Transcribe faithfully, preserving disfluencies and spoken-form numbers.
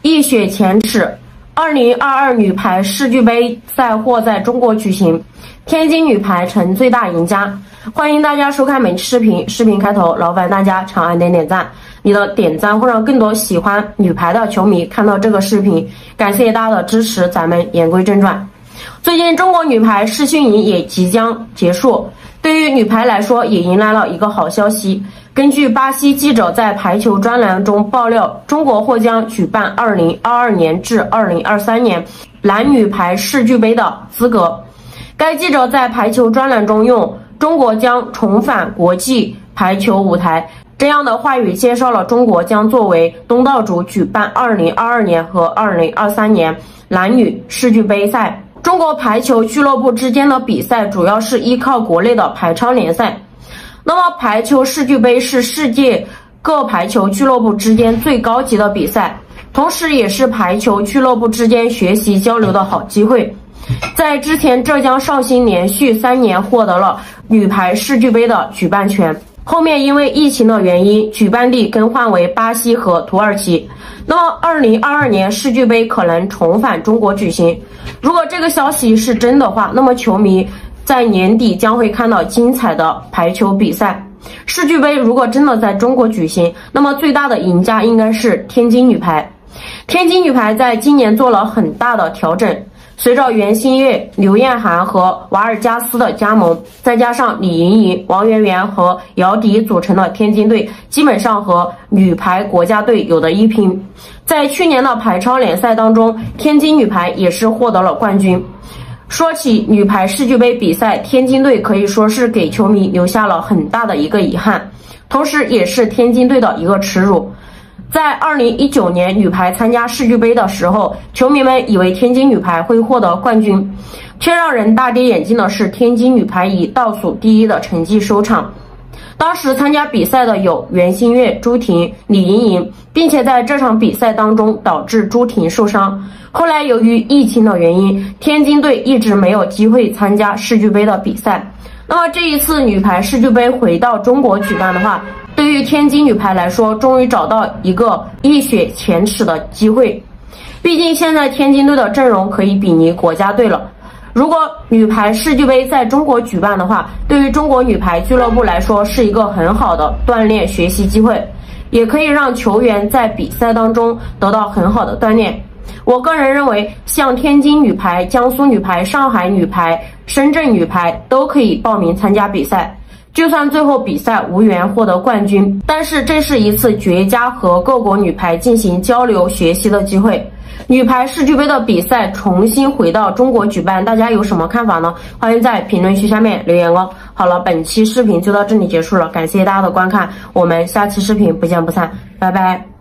一雪前耻，二零二二女排世俱杯赛或在中国举行，天津女排成最大赢家。欢迎大家收看本期视频，视频开头劳烦大家长按点点赞，你的点赞会让更多喜欢女排的球迷看到这个视频，感谢大家的支持。咱们言归正传，最近中国女排世训营也即将结束，对于女排来说也迎来了一个好消息。根据巴西记者在排球专栏中爆料，中国或将举办二零二二年至二零二三年男女排世俱杯的资格。该记者在排球专栏中用中国将重返国际排球舞台这样的话语介绍了中国将作为东道主举办二零二二年和二零二三年男女世俱杯赛。中国排球俱乐部之间的比赛主要是依靠国内的排超联赛。那么排球世俱杯是世界各排球俱乐部之间最高级的比赛，同时也是排球俱乐部之间学习交流的好机会。在之前，浙江绍兴连续三年获得了女排世俱杯的举办权，后面因为疫情的原因，举办地更换为巴西和土耳其。那么二零二二年世俱杯可能重返中国举行，如果这个消息是真的话，那么球迷在年底将会看到精彩的排球比赛。世俱杯如果真的在中国举行，那么最大的赢家应该是天津女排。天津女排在今年做了很大的调整，随着袁心玥、刘晏含和瓦尔加斯的加盟，再加上李盈莹、王媛媛和姚迪组成的天津队，基本上和女排国家队有的一拼。在去年的排超联赛当中，天津女排也是获得了冠军。说起女排世俱杯比赛，天津队可以说是给球迷留下了很大的一个遗憾，同时也是天津队的一个耻辱。在二零一九年女排参加世俱杯的时候，球迷们以为天津女排会获得冠军，却让人大跌眼镜的是，天津女排以倒数第一的成绩收场。当时参加比赛的有袁心玥、朱婷、李盈莹，并且在这场比赛当中导致朱婷受伤。后来由于疫情的原因，天津队一直没有机会参加世俱杯的比赛。那么这一次女排世俱杯回到中国举办的话，对于天津女排来说，终于找到一个一雪前耻的机会。毕竟现在天津队的阵容可以比拟国家队了。如果女排世俱杯在中国举办的话，对于中国女排俱乐部来说是一个很好的锻炼学习机会，也可以让球员在比赛当中得到很好的锻炼。我个人认为，像天津女排、江苏女排、上海女排、深圳女排都可以报名参加比赛。就算最后比赛无缘获得冠军，但是这是一次绝佳和各国女排进行交流学习的机会。女排世俱杯的比赛重新回到中国举办，大家有什么看法呢？欢迎在评论区下面留言哦。好了，本期视频就到这里结束了，感谢大家的观看，我们下期视频不见不散，拜拜。